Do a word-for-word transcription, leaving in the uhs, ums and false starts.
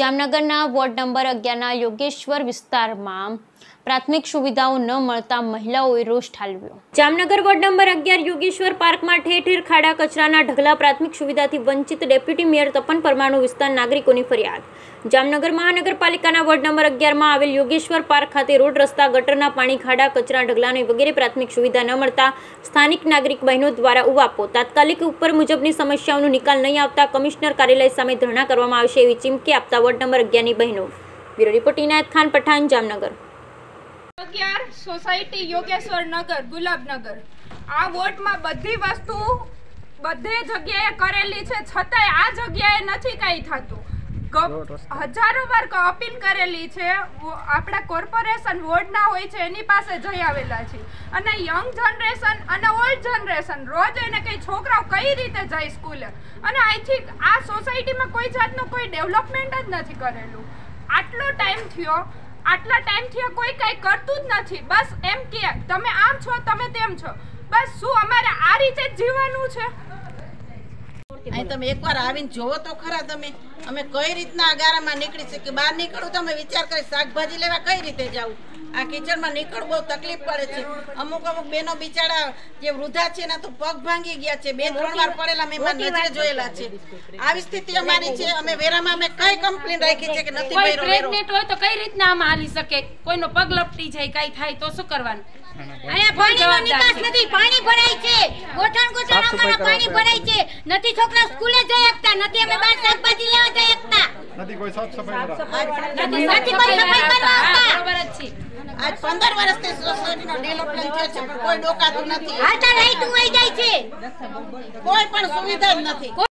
જામનગરના ward number અગિયારના Yogeshwar વિસ્તારમાં પ્રાથમિક સુવિધાઓ ન મળતા મહિલાઓએ રોષ ઠાલવ્યો। જામનગર વોર્ડ નંબર અગિયાર યોગેશ્વર પાર્કમાં ઠેર ઠેર ખાડા કચરાના ઢગલા, પ્રાથમિક સુવિધાથી વંચિત ડેપ્યુટી મેયર તપન પરમારનો વિસ્તાર નાગરિકોની ફરિયાદ। જામનગર મહાનગરપાલિકાના વોર્ડ નંબર અગિયારમાં આવેલ યોગેશ્વર પાર્ક ખાતે રોડ, રસ્તા, ગટરના પાણી, ખાડા, કચરા, ઢગલાને વગેરે પ્રાથમિક સુવિધા ન મળતા સ્થાનિક નાગરિક બહેનો દ્વારા ઉવાપો તાત્કાલિક ઉપર મુજબની સમસ્યાઓનો નિકાલ નહીં આવતા કમિશનર કાર્યાલય સામે ધરણા કરવામાં આવશે એવી ચીમકી આપતા વોર્ડ નંબર અગિયારની બહેનો। Bureau report Inayat Khan Pathan, Jamnagar. અગિયાર સોસાયટી યોગેશ્વર નગર, ગુલાબનગર। આ વોર્ડમાં બધી વસ્તુ બધે જગ્યાએ કરેલી છે, છતાંય આ જગ્યાએ નથી કાંઈ થતું। હજારો વાર અપીલ કરેલી છે, આપણા કોર્પોરેશન વોર્ડના હોય છે એની પાસે જઈ આવેલા છે, અને યંગ જનરેશન અને ઓલ્ડ જનરેશન રોજ એને કઈ છોકરાઓ કઈ રીતે જાય સ્કૂલે, અને આઈ થિંક આ સોસાયટીમાં કોઈ જાતનું કોઈ ડેવલપમેન્ટ જ નથી કરેલું। આટલો ટાઈમ થયો આટલા ટાઈમથી કોઈ કંઈ કરતું જ નથી। બસ એમ કે તમે આમ છો, તમે તેમ છો, બસ શું અમારે આ રીતે જ જીવવાનું છે? અહીં તમે એકવાર આવીને જોવો તો ખરા તમે અમે કઈ રીતના અગારામાં નીકળી શકીએ। બહાર નીકળું તમે વિચાર કરી શાકભાજી લેવા કઈ રીતે જાવું? આ કિચનમાં નીકળ બહુ તકલીફ પડે છે। અમુક અમુક બેનો બિચારા જે વૃદ્ધા છે ને તો પગ ભાંગી ગયા છે, બે ત્રણ વાર પડેલા મહેમાન નજરે જોયેલા છે। આવી સ્થિતિ અમારી છે। અમે વેરામાં અમે કઈ કમ્પ્લેન રાખી છે કે નથી ભર્યો વેરો। પ્રેગ્નેન્ટ હોય તો કઈ રીતના આમાં હાલી શકે? કોઈનો પગ લપટી જાય, કઈ થાય તો શું કરવાનું? અહીંયા પાણીનો નિકાસ નથી, પાણી ભરાય છે, ગોઠણ ગોઠણ અમારા પાણી ભરાય છે, નથી છોકરા સ્કૂલે જઈ શકતા, નથી અમે બહાર શાકભાજી લેવા જઈ શકતા, નથી કોઈ સાફ સફાઈ નથી નથી કોઈ સફાઈ કરવા આવતા। બરાબર જ છે। આજ પંદર વર્ષથી સોસાયટીનો ડેવલપમેન્ટ થયો છે પણ કોઈ ડોકાતું નથી, હાલતા લાઈટ વહી જાય છે, કોઈ પણ સુવિધા જ નથી।